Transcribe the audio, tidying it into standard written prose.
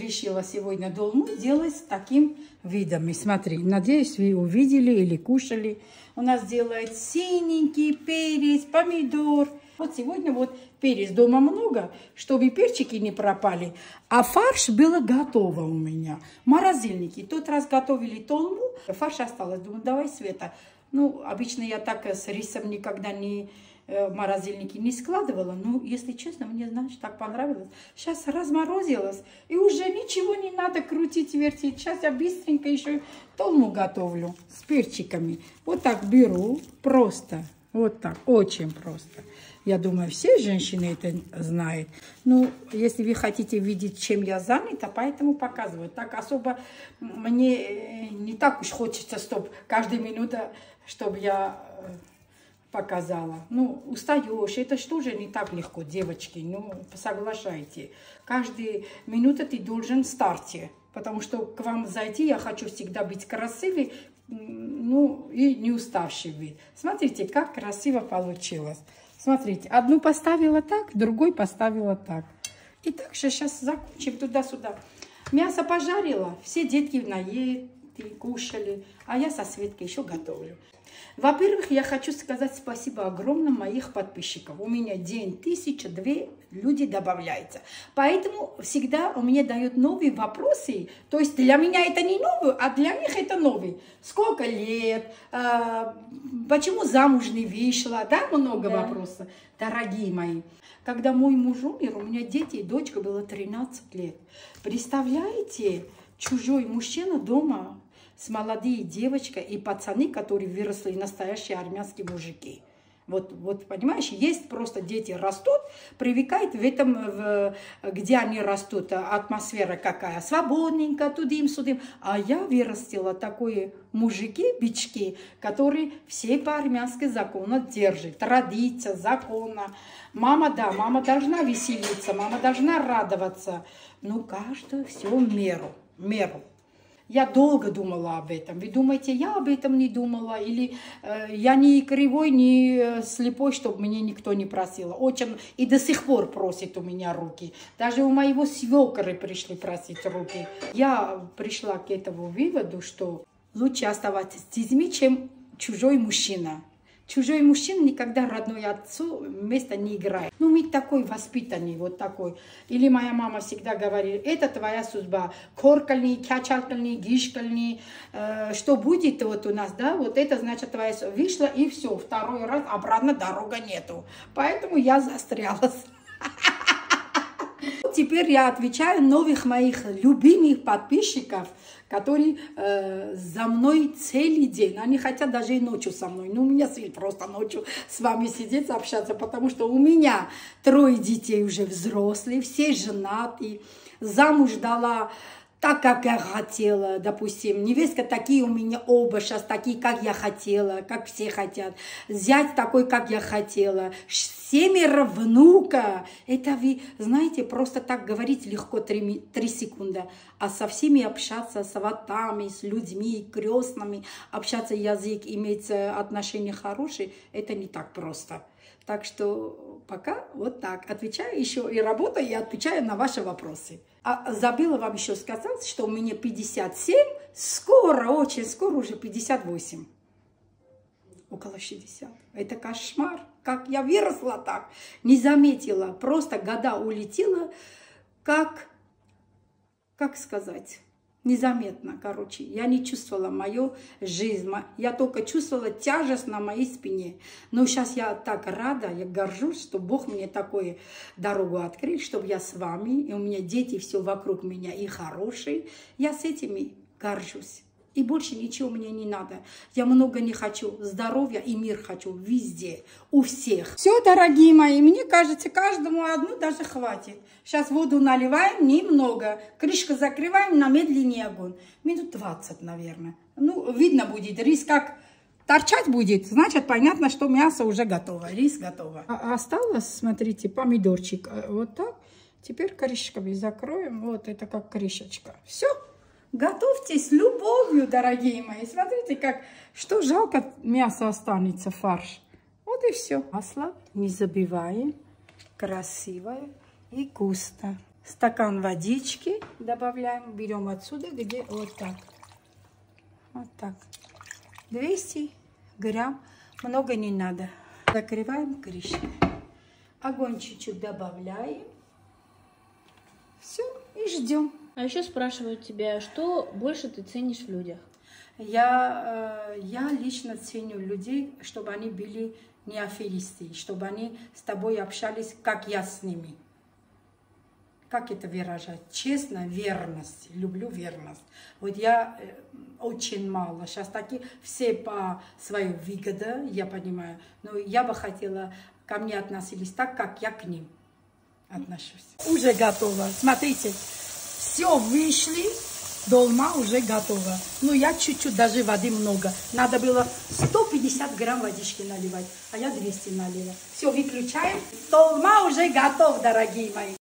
решила сегодня долму сделать с таким видом. И смотри, надеюсь, вы увидели или кушали. У нас делает синенький перец, помидор. Вот сегодня вот перец дома много, чтобы перчики не пропали. А фарш было готово у меня. В морозильнике. Тот раз готовили толму, фарш осталось. Думаю, давай, Света. Ну, обычно я так с рисом никогда не в морозильнике не складывала. Ну, если честно, мне, знаешь, так понравилось. Сейчас разморозилось. И уже ничего не надо крутить, вертеть. Сейчас я быстренько еще толму готовлю с перчиками. Вот так беру. Просто. Вот так. Очень просто. Я думаю, все женщины это знают. Ну, если вы хотите видеть, чем я занята, поэтому показываю. Так особо мне не так уж хочется, чтобы каждая минута, чтобы я показала. Ну, устаешь. Это что же не так легко, девочки. Ну, соглашайте. Каждую минуту ты должен в старте. Потому что к вам зайти я хочу всегда быть красивой, ну, и не уставший вид. Смотрите, как красиво получилось. Смотрите, одну поставила так, другой поставила так. И также сейчас закончим туда-сюда. Мясо пожарила, все детки наели, кушали, а я со Светкой еще готовлю. Во-первых, я хочу сказать спасибо огромное моих подписчиков. У меня день 1002 люди добавляются. Поэтому всегда у меня дают новые вопросы. То есть для меня это не новый, а для них это новый. Сколько лет, почему замуж не вышла, да, много вопросов. Дорогие мои, когда мой муж умер, у меня дети и дочка было 13 лет. Представляете, чужой мужчина дома с молодой девочкой и пацаны, которые выросли, настоящие армянские мужики. Вот, понимаешь, есть просто дети растут, привыкают в этом, где они растут, атмосфера какая, свободненько, тудым-сюдым. А я вырастила такие мужики, бички, которые все по армянскому закону держат, традиция, закона. Мама, да, мама должна веселиться, мама должна радоваться. Но каждый все в меру. Я долго думала об этом. Вы думаете, я об этом не думала? Или я не кривой, не слепой, чтобы мне никто не просил. Очень и до сих пор просит у меня руки. Даже у моего свекры пришли просить руки. Я пришла к этому выводу, что лучше оставаться с детьми, чем чужой мужчина. Чужой мужчина никогда родной отцу места не играет. Ну, мы такой воспитанный, вот такой. Или моя мама всегда говорит, это твоя судьба. Коркальный, кячалкальный, гишкальный. Что будет вот у нас, да, вот это значит твоя судьба. Вышла и все, второй раз обратно дорога нету. Поэтому я застрялась. Теперь я отвечаю новых моих любимых подписчиков, которые за мной целый день. Они хотят даже и ночью со мной. Ну, у меня сил просто ночью с вами сидеть, общаться, потому что у меня 3 детей уже взрослые, все женаты. Замуж дала так, как я хотела, допустим. Невестка такие у меня оба сейчас, такие, как я хотела, как все хотят. Зять такой, как я хотела. 7 внука. Это вы, знаете, просто так говорить легко 3 секунды. А со всеми общаться, с сватами, с людьми, крестными, общаться язык, иметь отношения хорошие, это не так просто. Так что пока вот так. Отвечаю еще и работаю, и отвечаю на ваши вопросы. А забыла вам еще сказать, что у меня 57, скоро, очень скоро уже 58. Около 60. Это кошмар. Как я выросла так, не заметила. Просто года улетела, как сказать, незаметно, короче. Я не чувствовала мою жизнь. Я только чувствовала тяжесть на моей спине. Но сейчас я так рада, я горжусь, что Бог мне такую дорогу открыл, чтобы я с вами, и у меня дети все вокруг меня и хорошие. Я с этими горжусь. И больше ничего мне не надо. Я много не хочу. Здоровья и мир хочу везде, у всех. Все, дорогие мои, мне кажется, каждому одну даже хватит. Сейчас воду наливаем немного. Крышку закрываем на медленный огонь. Минут 20, наверное. Ну, видно будет. Рис как торчать будет, значит, понятно, что мясо уже готово. Рис готово. Осталось, смотрите, помидорчик. Вот так. Теперь крышками закроем. Вот это как крышечка. Все. Готовьтесь с любовью, дорогие мои. Смотрите, как, что жалко, мясо останется, фарш. Вот и все. Масло не забиваем. Красивое и густо. стакан водички добавляем. Берем отсюда, где вот так. Вот так. 200 грамм. Много не надо. Закрываем крышкой. Огонь чуть-чуть добавляем. Все, и ждем. А еще спрашивают тебя, что больше ты ценишь в людях? Я лично ценю людей, чтобы они были не аферисты, чтобы они с тобой общались, как я с ними. Как это выражать? Честно, верность. Люблю верность. Вот я очень мало. Сейчас такие все по своей выгоде, я понимаю. Но я бы хотела, ко мне относились так, как я к ним отношусь. Уже готово. Смотрите, все вышли. Долма уже готова. Ну, я чуть-чуть, даже воды много. Надо было 150 грамм водички наливать, а я 200 налила. Все, выключаем. Долма уже готов, дорогие мои.